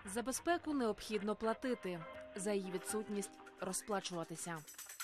За безпеку необхідно платити, за її відсутність розплачуватися.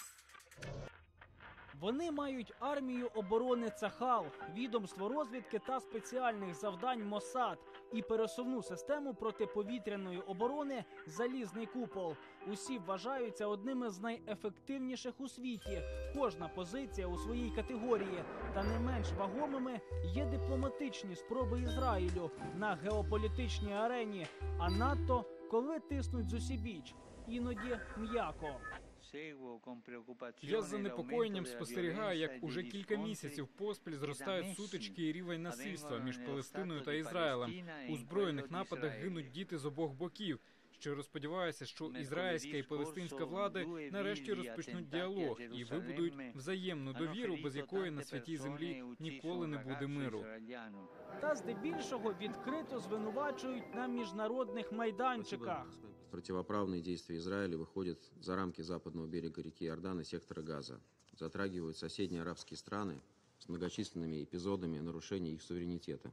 Вони мають армію оборони Цахал, відомство розвідки та спеціальних завдань Моссад і пересувну систему протиповітряної оборони «Залізний купол». Усі вважаються одними з найефективніших у світі. Кожна позиція у своїй категорії. Та не менш вагомими є дипломатичні спроби Ізраїлю на геополітичній арені. А надто, коли тиснуть зусібіч, іноді м'яко. Я з занепокоєнням спостерігаю, як уже кілька місяців поспіль зростають сутички і рівень насильства між Палестиною та Ізраїлем. У збройних нападах гинуть діти з обох боків. Щиро сподіваюся, що ізраїльська і палестинська влади нарешті розпочнуть діалог і вибудують взаємну довіру, без якої на святій землі ніколи не буде миру. Та здебільшого відкрито звинувачують на міжнародних майданчиках. Противоправные действия Израиля выходят за рамки западного берега реки Иордан и сектора Газа, затрагивают соседние арабские страны с многочисленными эпизодами нарушения их суверенитета.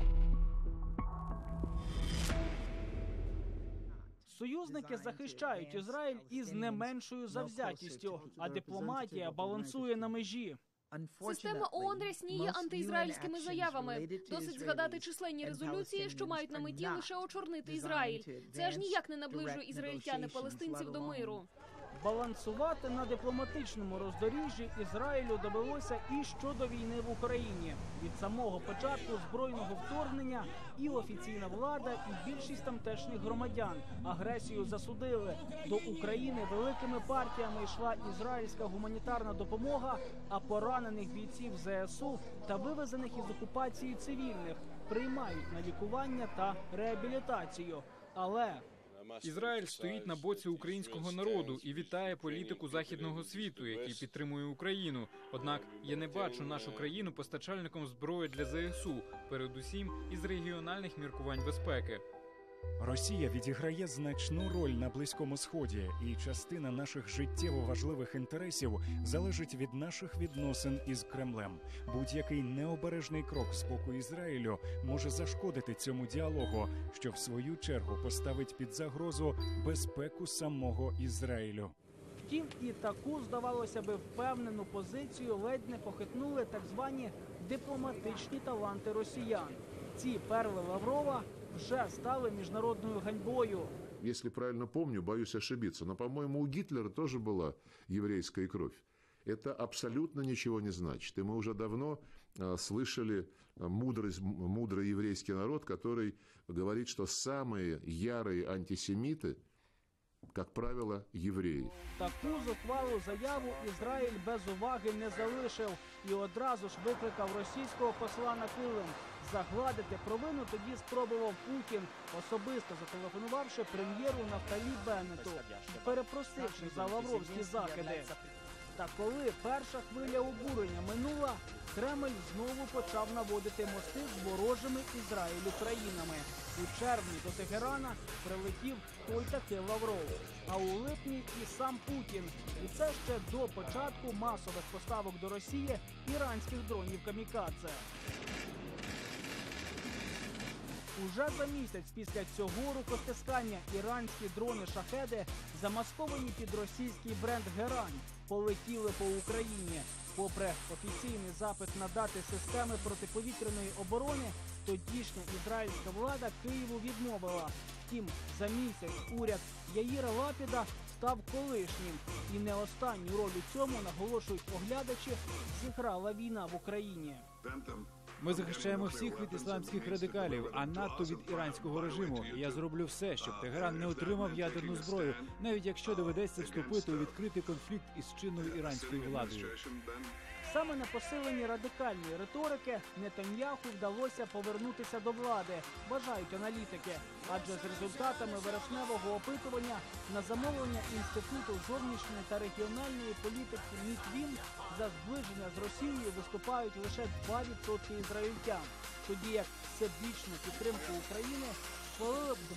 Союзники захищають Ізраїль із не меншою завзятістю, а дипломатія балансує на межі. Система ООН рясніє антиізраїльськими заявами. Досить згадати численні резолюції, що мають на меті лише очорнити Ізраїль. Це аж ніяк не наближує ізраїльтян і палестинців до миру. Балансувати на дипломатичному роздоріжжі Ізраїлю довелося і щодо війни в Україні. Від самого початку збройного вторгнення і офіційна влада, і більшість тамтешніх громадян агресію засудили. До України великими партіями йшла ізраїльська гуманітарна допомога, а поранених бійців ЗСУ та вивезених із окупації цивільних приймають на лікування та реабілітацію. Але Ізраїль стоїть на боці українського народу і вітає політику західного світу, який підтримує Україну. Однак я не бачу нашу країну постачальником зброї для ЗСУ, передусім із регіональних міркувань безпеки. Росія відіграє значну роль на Близькому Сході, і частина наших життєво важливих інтересів залежить від наших відносин із Кремлем. Будь-який необережний крок з боку Ізраїлю може зашкодити цьому діалогу, що в свою чергу поставить під загрозу безпеку самого Ізраїлю. втім, і таку, здавалося би, впевнену позицію ледь не похитнули так звані дипломатичні таланти росіян. Ці перли Лаврова вже стали міжнародною ганьбою. Если правильно помню, боюсь ошибиться, но, по-моему, у Гитлера тоже была еврейская кровь. Это абсолютно ничего не значит. И мы уже давно слышали мудрый еврейский народ, который говорит, что самые ярые антисемиты, как правило, євреї. Таку зухвалу заяву Ізраїль без уваги не залишив і одразу ж викликав російського посла на килим. Загладити провину тоді спробував Путін, особисто зателефонувавши прем'єру Нафталі Беннету, перепросивши за лавровські закиди. Та коли перша хвиля обурення минула, Кремль знову почав наводити мости з ворожими Ізраїлю країнами. У червні до Тегерана прилетів той таки Лавров, а у липні і сам Путін. І це ще до початку масових поставок до Росії іранських дронів «Камікадзе». Уже за місяць після цього рукостискання іранські дрони-шахеди, замасковані під російський бренд «Герань», полетіли по Україні. Попри офіційний запит надати системи протиповітряної оборони, тодішня ізраїльська влада Києву відмовила. Втім, за місяць уряд Яїра Лапіда став колишнім. І не останню роль у цьому, наголошують оглядачі, зіграла війна в Україні. Ми захищаємо всіх від ісламських радикалів, а надто від іранського режиму. І я зроблю все, щоб Тегеран не отримав ядерну зброю, навіть якщо доведеться вступити у відкритий конфлікт із чинною іранською владою. Саме на посиленні радикальної риторики Нетаньяху вдалося повернутися до влади, вважають аналітики. Адже з результатами вересневого опитування на замовлення Інституту зовнішньої та регіональної політики МІТВІН за зближення з Росією виступають лише 2% ізраїльтян, тоді як всебічну підтримку України схвалили б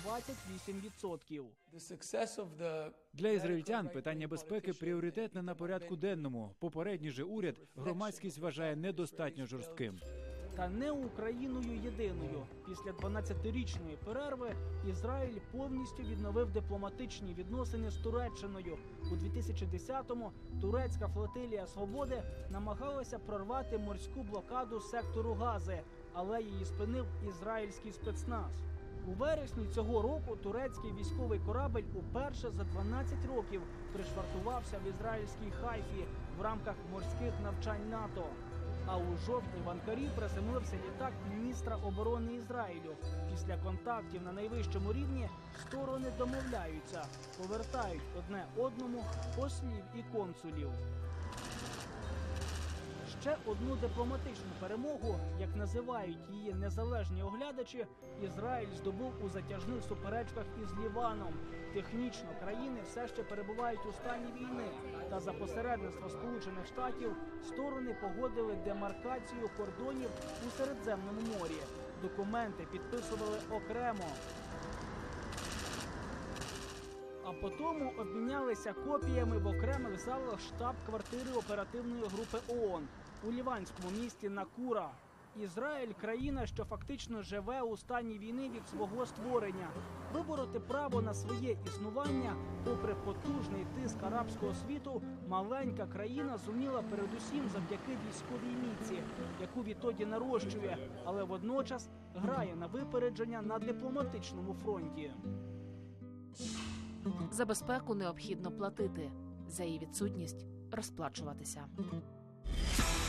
28%. Для ізраїльтян питання безпеки пріоритетне на порядку денному. Попередній же уряд громадськість вважає недостатньо жорстким. та не Україною єдиною. Після 12-річної перерви Ізраїль повністю відновив дипломатичні відносини з Туреччиною. У 2010-му турецька флотилія «Свободи» намагалася прорвати морську блокаду сектору Гази, але її спинив ізраїльський спецназ. У вересні цього року турецький військовий корабель уперше за 12 років пришвартувався в ізраїльській Хайфі в рамках морських навчань НАТО. А у жовтні в Анкарі приземлився літак міністра оборони Ізраїлю. Після контактів на найвищому рівні сторони домовляються, повертають одне одному послів і консулів. Ще одну дипломатичну перемогу, як називають її незалежні оглядачі, Ізраїль здобув у затяжних суперечках із Ліваном. Технічно країни все ще перебувають у стані війни, та за посередництва Сполучених Штатів сторони погодили демаркацію кордонів у Середземному морі. Документи підписували окремо. А потім обмінялися копіями в окремих залах штаб-квартири оперативної групи ООН у ліванському місті Накура. Ізраїль – країна, що фактично живе у стані війни від свого створення. Вибороти право на своє існування, попри потужний тиск арабського світу, маленька країна зуміла передусім завдяки військовій міці, яку відтоді нарощує, але водночас грає на випередження на дипломатичному фронті. За безпеку необхідно платити, за її відсутність – розплачуватися.